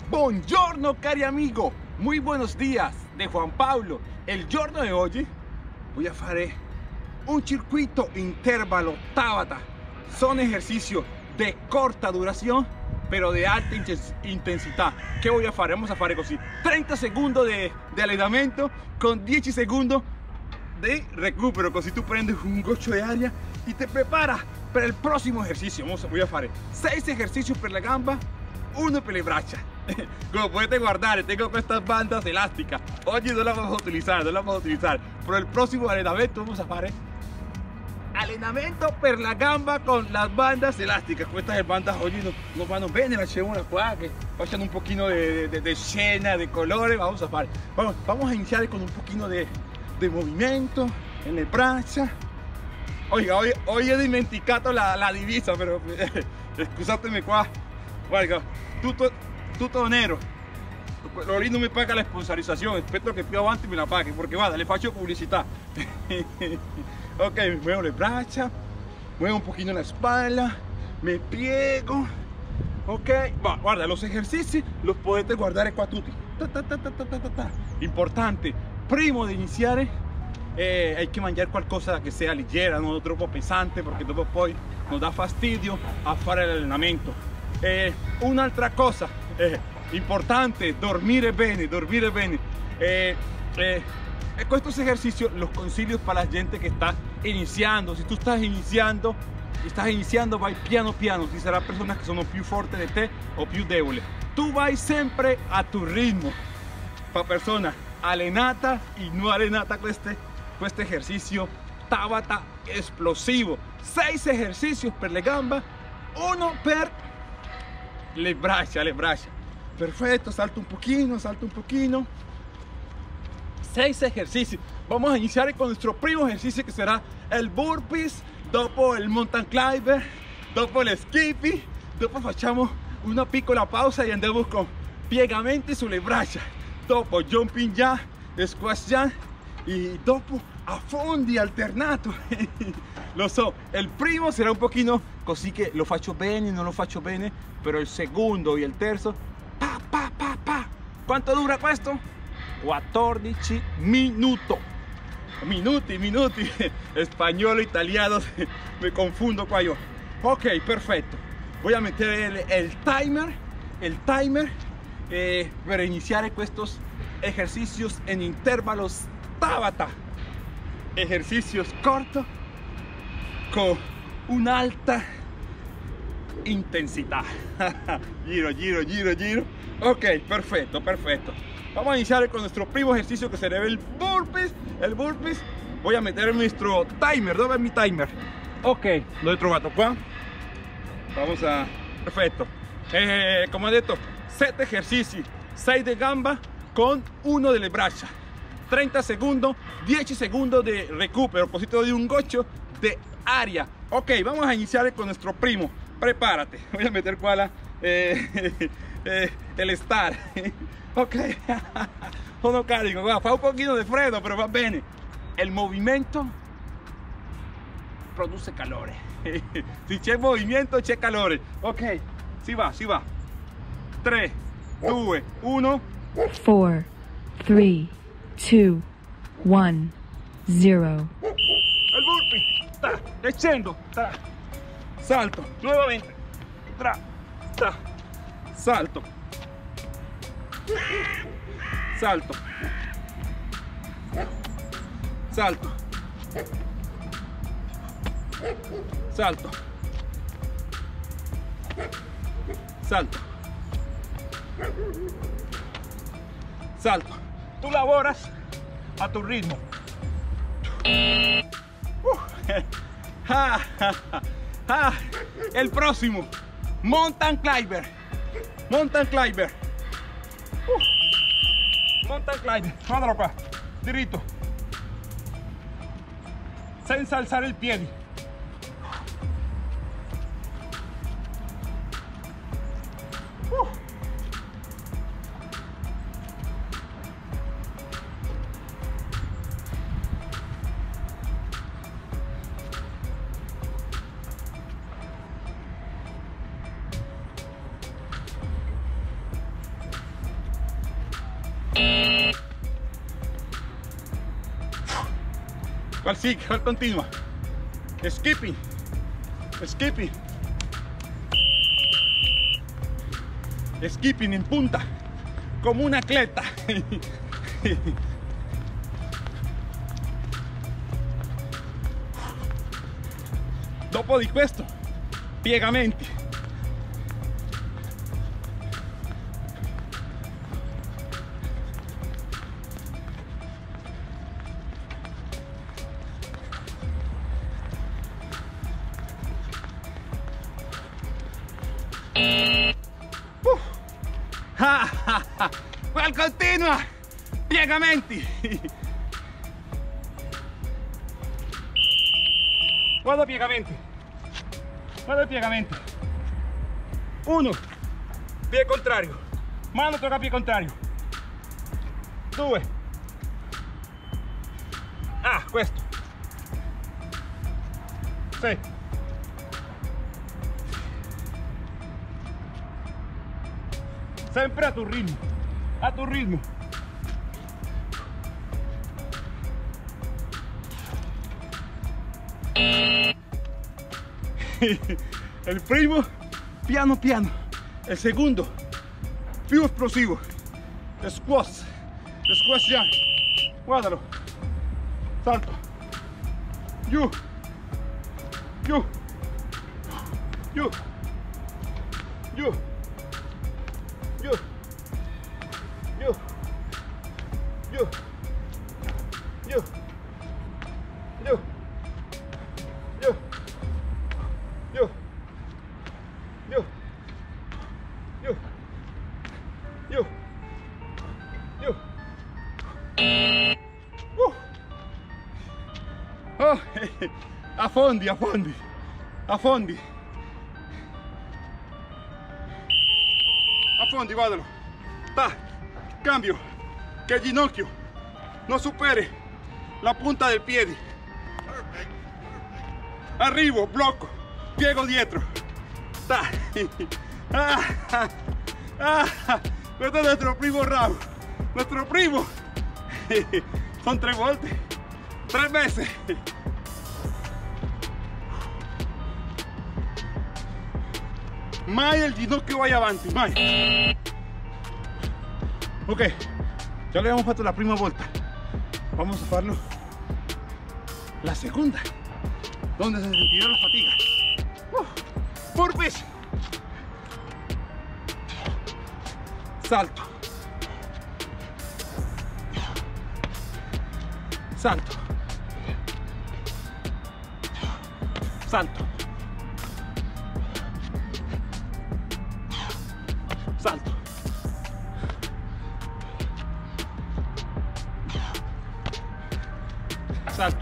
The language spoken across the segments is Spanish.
Buongiorno cari amigo, muy buenos días de Juan Pablo. El giorno de hoy voy a fare un circuito intervalo Tabata. Son ejercicios de corta duración pero de alta intensità. Che voy a fare? Vamos a fare così 30 segundos de allenamento con 10 segundos de recupero, così tu prendi un goccio de aria y te preparas para el próximo ejercicio. Voy a fare 6 ejercicios per la gamba, 1 per le braccia. Como puedes guardar, tengo estas bandas elásticas. Hoy no las vamos a utilizar, pero el próximo allenamento vamos a fare allenamento per la gamba con las bandas elásticas. Estas bandas hoy nos vanno bene, lasciamo qua che facciano un pochino de scena, de colores. Vamos a iniciar con un poquito de movimiento en le braccia. Oiga, hoy he dimenticato la divisa, pero scusatemi qua, guarda, tutto nero. Lori non mi paga la sponsorizzazione, aspetto che più avanti me la paghi, perché guarda, le faccio pubblicità. Ok, me muevo le braccia, muevo un poquito la espalda, me piego. Ok, guarda, los ejercicios los potete guardare qua tutti. Importante, prima di iniziare hay que mangiare qualcosa che sia leggera, non troppo pesante, perché dopo poi nos da fastidio a fare l'allenamento. Un'altra cosa importante, dormire bene. Estos ejercicios los consiglio para la gente que está iniciando. Si tú estás iniciando, vai piano piano. Si será personas que son più forti de te o più deboli. Tú vai sempre a tu ritmo. Para personas allenata y no allenata este ejercicio Tabata explosivo. 6 ejercicios per le gamba, 1 per le braccia. Perfecto, salto un poquito. 6 ejercicios. Vamos a iniciar con nuestro primo ejercicio, que será el burpees, dopo el mountain climber, dopo el skipping, dopo facciamo una piccola pausa y andamos con piegamenti sulle braccia, dopo jumping jack, squash jack y dopo affondi alternato. Lo so, el primo será un pochino così che lo faccio bene, non lo faccio bene, pero el segundo y el terzo, pa. ¿Cuánto dura questo? 14 minutos. Minuti. Español, italiano, me confundo qua yo. Ok, perfecto. Voy a meter el timer para iniciar estos ejercicios en intervalos Tabata. Ejercicios cortos con una alta intensidad. Giro. Ok, perfecto. Vamos a iniciar con nuestro primo ejercicio, que será el burpees. Voy a meter nuestro timer. ¿Dónde es mi timer? Ok, lo he trovato qua. Vamos a... Perfecto. Como he dicho, 7 ejercicios, 6 de gamba con 1 de le braccia. 30 segundos, 10 segundos de recupero, cosito de un gocho de aria. Ok, vamos a iniciar con nuestro primo. Prepárate. Voy a meter qua el start. Ok, sono carico, fa un pochino de freddo, pero va bene. El movimiento produce calore. Si c'è movimiento, c'è calore. Ok, si va. 3, 2, 1. 4, 3, 2, 1, 0. El burpee. Scendo. Salto. Nuevamente. Salto. Tú laboras a tu ritmo. El próximo, mountain climber. Mountain climber, guardalo qua, diritto, senza alzare il piede. ¿Cuál sigue? ¿Cuál continúa? Skipping. Skipping. Skipping en punta. Como un atleta. Dopo di questo, piegamenti. Qual continua? Piegamenti. Guarda piegamenti. Guarda i piegamenti. 1, pie contrario, mano tocca pie contrario. 2, questo. 6, sempre a tu ritmo, a tu ritmo. El primo piano piano, el segundo più explosivo. Squats ya, guardalo, salto, giù, giù, giù, giù, giù, giù, giù, giù, giù, giù, giù, giù, giù, giù, giù. Oh, affondi, affondi, affondi, affondi, guardalo. Cambio, que el ginocchio no supere la punta del piede. Arrivo, blocco, piego dietro. Questo è il nostro primo round. Nuestro primo. Son 3 volte, 3 veces. Mai el ginocchio vaya avanti, mai. Ok, ya lo habíamos fatto la prima volta. Vamos a farlo la segunda, donde se sentirá la fatiga. Burpees. Salto. Salto. Salto. Salto. Salto.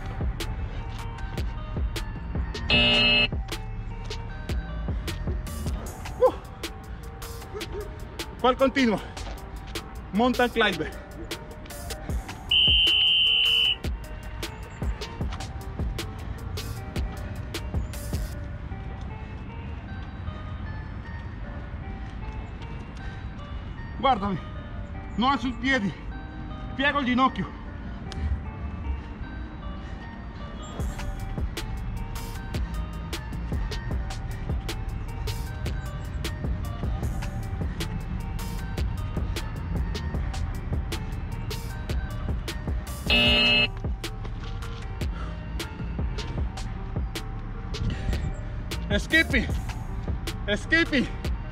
¿Cuál continua? Mountain climber. Guardami, no alzo i piedi, piego il ginocchio. Skippy, Skippy,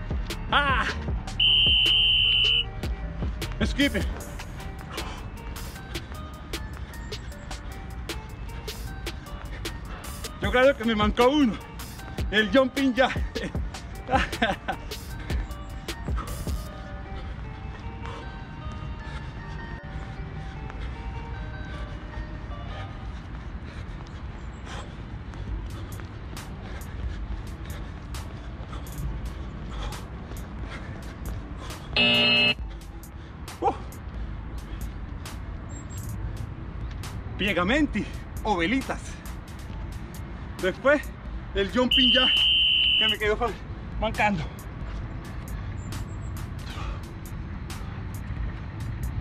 Skippy. Yo creo que me mancó uno, el jumping ya. Piegamenti o velitas. Después el jumping ya que me quedó mancando.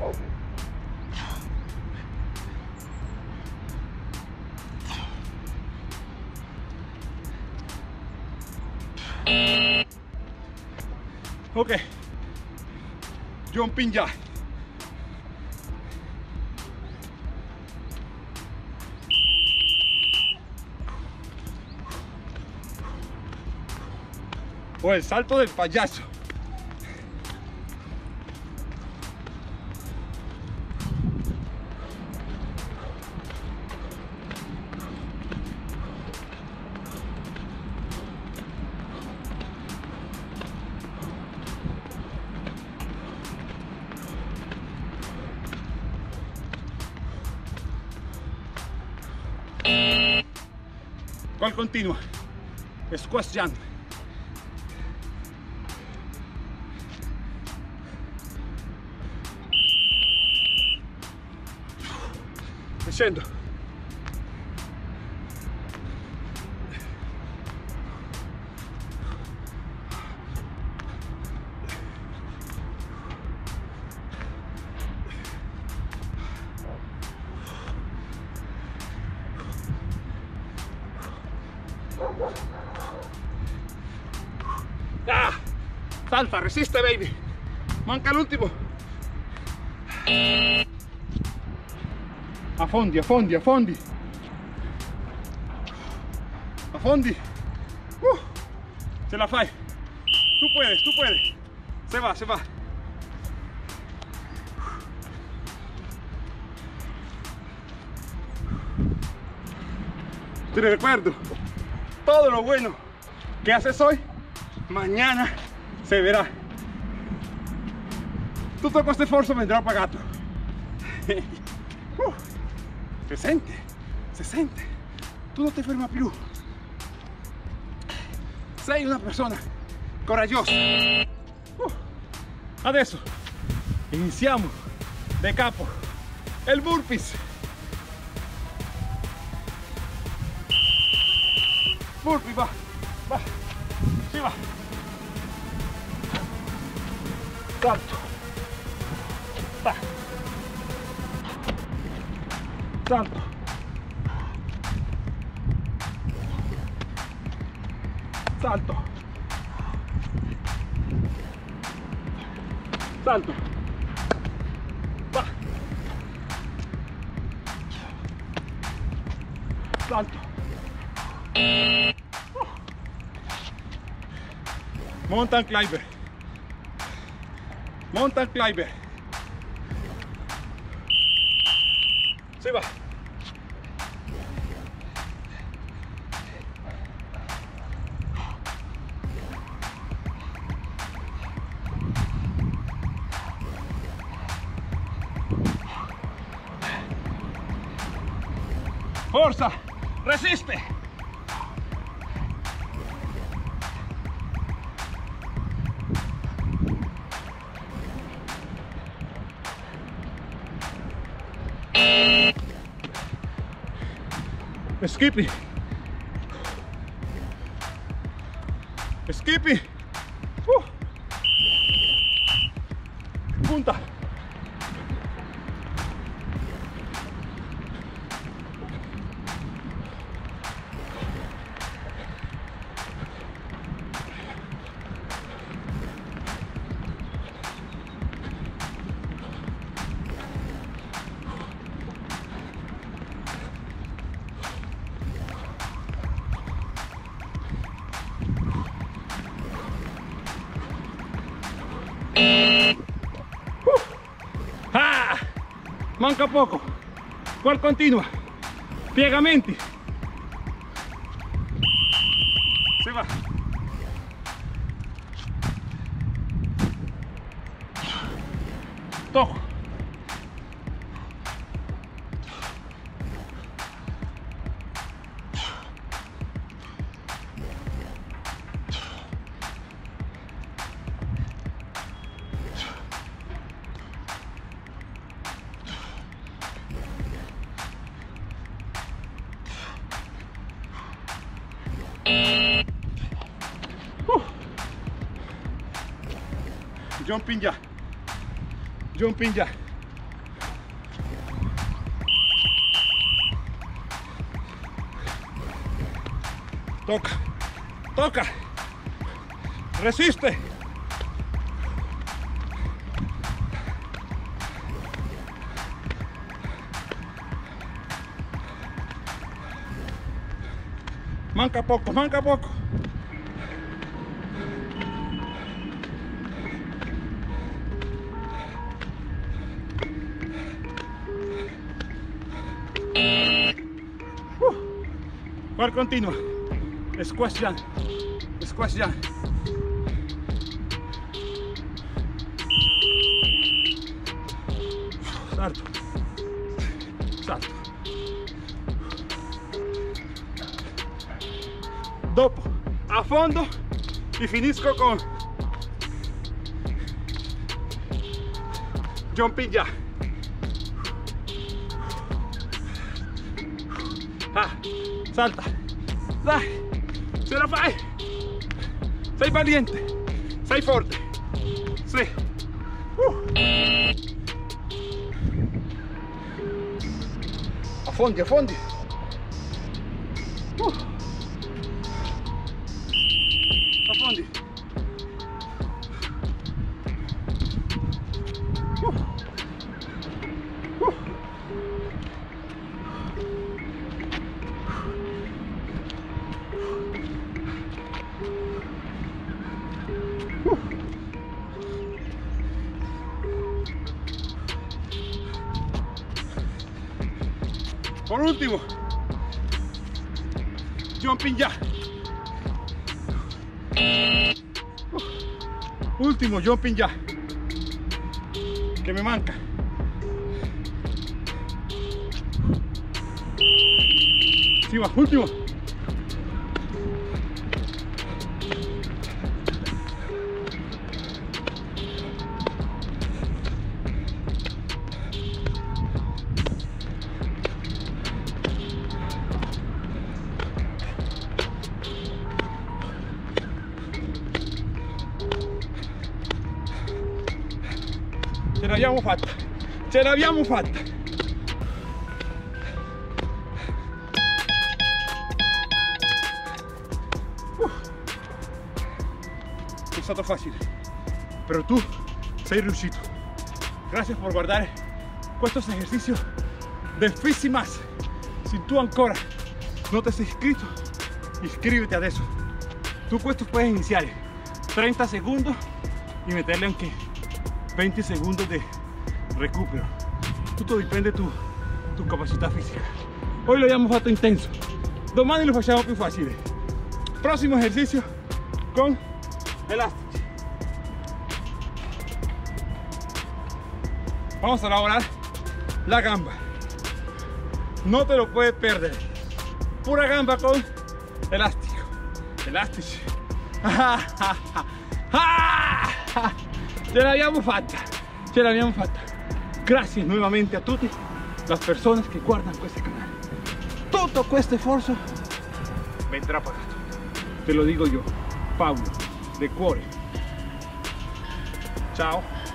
Ok, jumping jack. O el salto del payaso. ¿Cuál continua? Squash jump. Scendo. Ah, salta, resiste, baby. Manca el último. Affondi, affondi, affondi. Affondi. Se la fai. Tú puedes, tú puedes. Se va, se va. Te recuerdo, todo lo bueno que haces hoy, mañana se verá. Tutto questo sforzo vendrà pagato. Se sente, tu non ti ferma più. Sei una persona coraggiosa. Adesso iniziamo da capo il burpees. Burpee, va, va, si va. Salto. Va. Salto. Salto. Salto. Va. Salto. Mountain climber. Mountain climber. Se va. Forza, resiste. Skippy. Skippy. Punta. Ah, manca poco. ¿Cuál continua? Piegamenti. Se va. Toco. Jumping jack. Jumping jack. Toca, toca, resiste. Manca poco, manca poco. Par continua. Squash jump. Squash jump. Salto. Salto. Dopo, a fondo y finisco con jumping jack. Salta, dai, ce la fai, sei valiente, sei forte, sì. Affondi, affondi. Affondi. Por último, jumping jack. Último jumping jack que me manca. Sí, va, último. Ce l'abbiamo fatta, ce l'abbiamo fatta. È stato facile, pero tú sei riuscito. Gracias por guardar estos ejercicios de más. Si tú ancora no te has inscrito, inscríbete adesso. Tú questo puedes iniciar 30 segundos y meterle anche 20 segundos de recupero. Tutto dipende tu capacità fisica. Hoy lo abbiamo fatto intenso, domani lo facciamo più facile. Próximo ejercicio con elástico. Vamos a elaborar la gamba. No te lo puedes perder. Pura gamba con elástico. Elástico. Ce l'abbiamo fatta, ce l'abbiamo fatta. Gracias nuevamente a tutti las personas que guardan este canal. Todo este esfuerzo vendrá pagato. Te lo digo yo, Paulo, de cuore. Chao.